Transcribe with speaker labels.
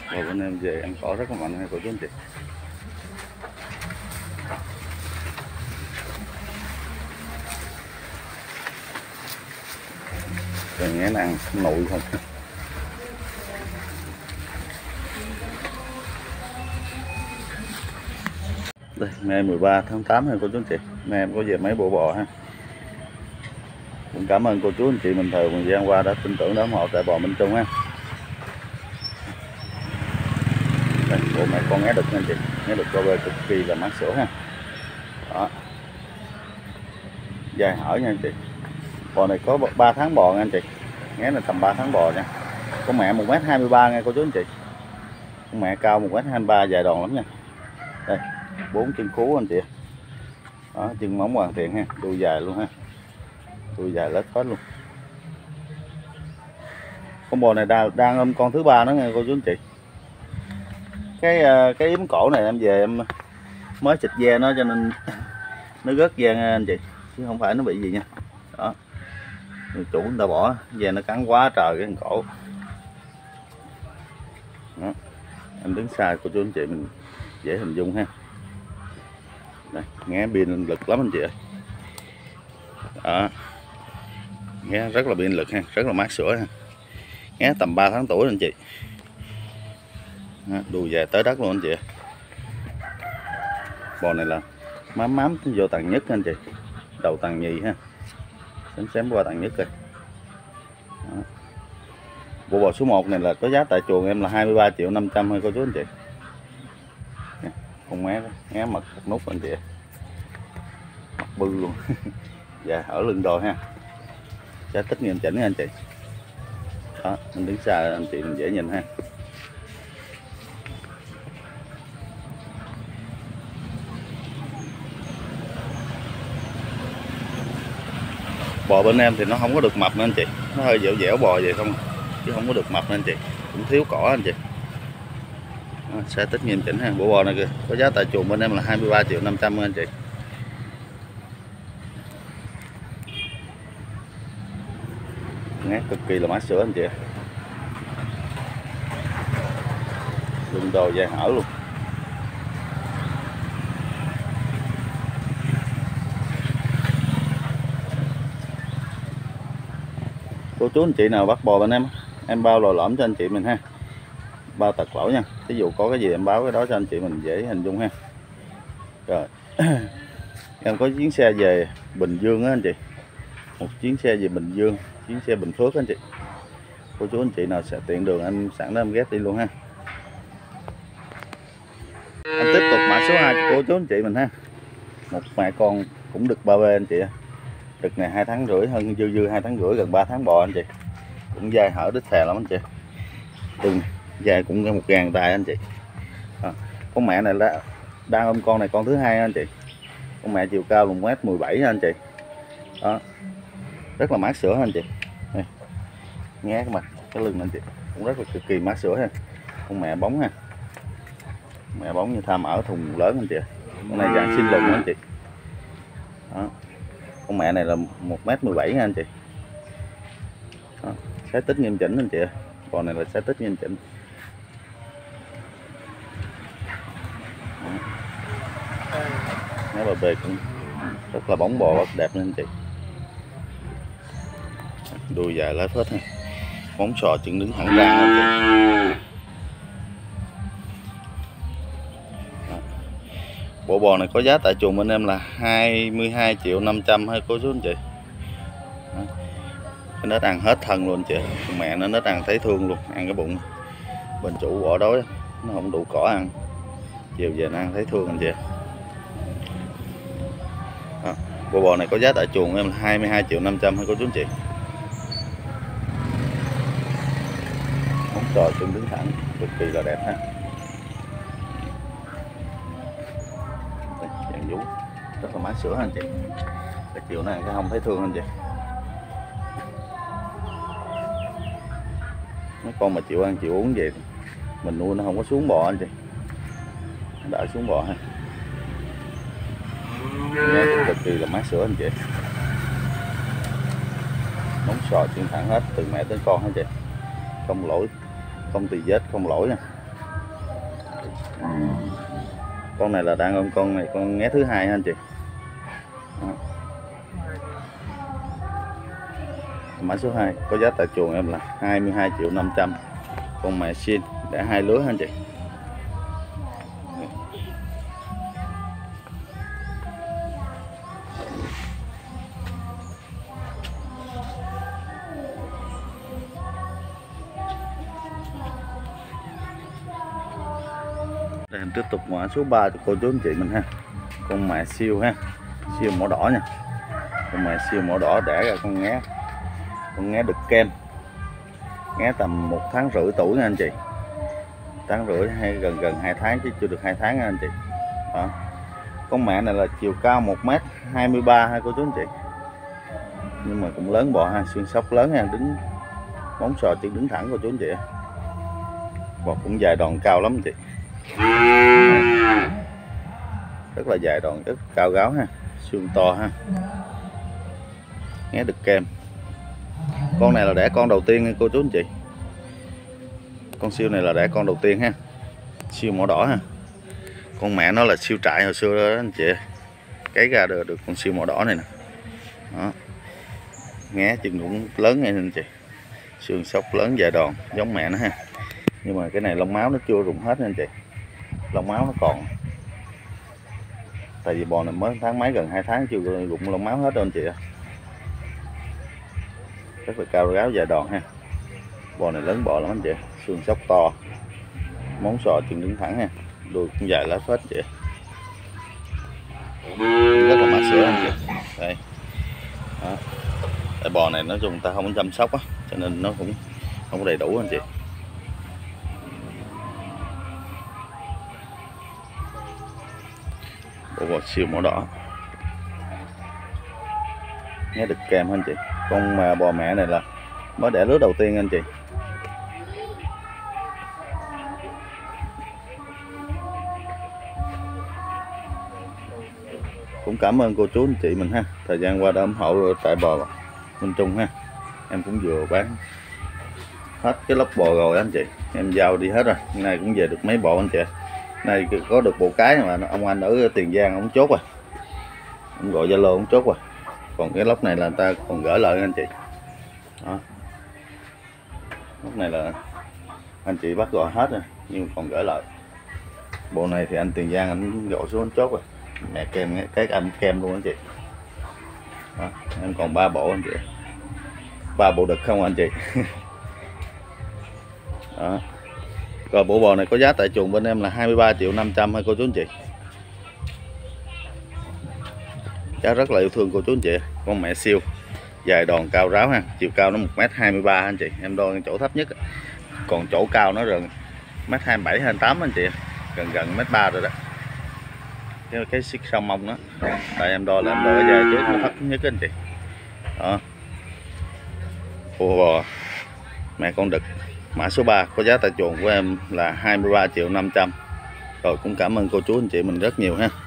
Speaker 1: Và bên em về ăn cỏ rất là mạnh hay cô chú anh chị. Rồi nghe nó ăn nụi không. Đây, ngày 13 tháng 8 hay cô chú anh chị. Nay em có về mấy bộ bò ha. Cũng cảm ơn cô chú anh chị mình thời thời gian qua đã tin tưởng đón hộ tại bò Minh Trung ha. Đây, bộ mẹ con ngé đực nha anh chị. Ngé đực co bê cực kỳ là mát sữa ha. Đó. Dài hở nha anh chị. Bò này có 3 tháng bò nha anh chị. Ngé này tầm 3 tháng bò nha. Con mẹ 1m23 nha cô chú anh chị. Con mẹ cao 1m23 dài đòn lắm nha. Đây, 4 chân cú anh chị. Đó, chân móng hoàn thiện ha, đuôi dài luôn ha. Đuôi dài lết hết luôn. Con bò này đang ôm con thứ ba nữa nha cô chú anh chị. Cái yếm cổ này em về em mới xịt ve nó cho nên nó rớt ve nha anh chị, chứ không phải nó bị gì nha. Đó, người chủ người ta bỏ ve nó cắn quá trời cái cổ. Đó, em đứng xa cô chú anh chị mình dễ hình dung ha. Đây, nghe pin lực lắm anh chị ơi. Đó, nghe rất là pin lực ha, rất là mát sữa ha. Nghe tầm 3 tháng tuổi anh chị. Đó, đuôi dài tới đất luôn anh chị. Bò này là mám vô tầng nhất anh chị, đầu tầng nhì ha, xém qua tầng nhất rồi. Đó. Bộ bò số 1 này là có giá tại chuồng em là 23.500.000 thôi cô chú anh chị. Con mé mật nút anh chị, mặt bư luôn. Dạ, ở lưng đồi ha, giá tích nghiêm chỉnh nha anh chị. Đó, mình đứng xa anh chị mình dễ nhìn ha. Bò bên em thì nó không có được mập nữa anh chị, nó hơi dẻo dẻo bò vậy không, chứ không có được mập nữa anh chị, cũng thiếu cỏ anh chị. Đó, sẽ tích nghiêm chỉnh ha. Bộ bò này kìa, có giá tại chuồng bên em là 23.500.000 anh chị. Ngát cực kỳ là mát sữa anh chị. Lưng đồ dài hở luôn. Cô chú anh chị nào bắt bò bên em bao lò lõm cho anh chị mình ha, bao tật lỗi nha. Ví dụ có cái gì em báo cái đó cho anh chị mình dễ hình dung ha. Rồi em có chuyến xe về Bình Dương á anh chị, một chuyến xe về Bình Dương, chuyến xe Bình Phước anh chị. Cô chú anh chị nào sẽ tiện đường em sẵn đó em ghép đi luôn ha. Em tiếp tục mã số 2 cho cô chú anh chị mình ha. Một mẹ con cũng được 3B anh chị. Đực này 2 tháng rưỡi, hơn dư 2 tháng rưỡi, gần 3 tháng bò anh chị. Cũng dai hở đít xè lắm anh chị. Từng dài cũng 1.000 tài anh chị. Con mẹ này là đang ôm con này con thứ hai anh chị. Con mẹ chiều cao 1m17 anh chị. Đó, rất là mát sữa anh chị. Đây, nghe cái mặt cái lưng anh chị cũng rất là cực kỳ mát sữa ha. Con mẹ bóng ha, mẹ bóng như tham ở thùng lớn anh chị. Con này dạng sinh lùn anh chị. Đó, con mẹ này là 1m17 nha anh chị. Đó, xé tích nghiêm chỉnh anh chị. Con này là xé tích nghiêm chỉnh. Nó bà bề cũng rất là bóng bò rất đẹp nha anh chị. Đuôi dài lá phết ha, móng sò chân đứng thẳng ra anh chị. Đó. Bộ bò này có giá tại chuồng bên em là 22.500.000 hay cô chú anh chị. Đó. Cái nết ăn hết thân luôn anh chị. Con mẹ nó nết ăn thấy thương luôn, ăn cái bụng bên chủ bỏ đói nó không đủ cỏ ăn, chiều về nó ăn thấy thương anh chị. Đó. Bộ bò này có giá tại chuồng em là 22.500.000 hay cô chú anh chị. Móng sò chân đứng thẳng cực kỳ là đẹp ha. Đây, dạng vú rất là mát sữa anh chị. Cái chiều này cái không thấy thương anh chị. Mấy con mà chịu ăn chịu uống vậy mình nuôi nó không có xuống bò anh chị, đỡ xuống bò ha. Nghe cực kỳ là mát sữa anh chị. Móng sò chân thẳng hết từ mẹ tới con hết chị, không lỗi, không tì vết, không lỗi nha. Con này là đang ôm con này, con nghé thứ hai ha anh chị. Đó. Mã số 2 có giá tại chuồng em là 22.500.000. Con mẹ xin đã 2 lứa ha anh chị. Đây em tiếp tục mã số 3 cho cô chú anh chị mình ha. Con mẹ siêu ha, siêu mỏ đỏ nha. Con mẹ siêu mỏ đỏ đẻ ra con nghé đực kem, nghé tầm 1,5 tháng tuổi nha anh chị. 1,5 tháng hay gần 2 tháng chứ chưa được 2 tháng nha anh chị. Đó. Con mẹ này là chiều cao 1m23 ha cô chú anh chị, nhưng mà cũng lớn bò ha, xương sóc lớn ha, đứng móng sò chân đứng thẳng cô chú anh chị. Bò cũng dài đòn cao lắm anh chị, rất là dài đòn, rất cao gáo ha, xương to ha, nghé đực kem. Con này là đẻ con đầu tiên cô chú anh chị. Con siêu này là đẻ con đầu tiên ha, siêu mỏ đỏ ha. Con mẹ nó là siêu trại hồi xưa đó anh chị, cấy ra được con siêu mỏ đỏ này nè. Đó. Nghé chừng cũng lớn nha anh chị, xương sóc lớn dài đòn giống mẹ nó ha. Nhưng mà cái này lông máu nó chưa rụng hết nha anh chị, lông máu nó còn, tại vì bò này mới tháng mấy gần 2 tháng chưa rụng lông máu hết đâu anh chị ạ. Rất là cao ráo dài đòn ha. Bò này lớn bò lắm anh chị, xương sóc to, móng sò chân đứng thẳng ha, đuôi cũng dài lá phết chị, rất là mát sữa anh chị. Đây. Đó. Tại bò này nói chung ta không có chăm sóc á, cho nên nó cũng không có đầy đủ anh chị. Bộ bò siêu mỏ đỏ, nghe được kèm anh chị. Con mà bò mẹ này là mới đẻ lứa đầu tiên anh chị. Cũng cảm ơn cô chú anh chị mình ha, thời gian qua đã ủng hộ tại bò Minh Trung ha. Em cũng vừa bán hết cái lốc bò rồi anh chị, em giao đi hết rồi. Hôm nay cũng về được mấy bộ anh chị. Nay có được bộ cái mà ông anh ở Tiền Giang ông chốt rồi, ông gọi Zalo ông chốt rồi. Còn cái lốc này là người ta còn gửi lại anh chị. Đó. Lốc này là anh chị bắt gọi hết rồi nhưng còn gửi lại. Bộ này thì anh Tiền Giang anh gọi xuống anh chốt rồi, mẹ kem cái anh kem luôn anh chị. Đó. Em còn 3 bộ anh chị, 3 bộ đực không anh chị. Đó. Rồi bộ bò này có giá tại chuồng bên em là 23.500.000 hay cô chú anh chị. Giá rất là yêu thương cô chú anh chị. Con mẹ siêu dài đòn cao ráo ha, chiều cao nó 1m23 anh chị, em đo chỗ thấp nhất, còn chỗ cao nó gần 1m27 28 anh chị, gần 1m3 rồi đó. Cái xích sau mông đó, tại em đo là em đo cái dài trước nó thấp nhất anh chị. Đó. Bộ bò mẹ con đực mã số 3 có giá tại chuồng của em là 23.500.000. Rồi cũng cảm ơn cô chú anh chị mình rất nhiều ha.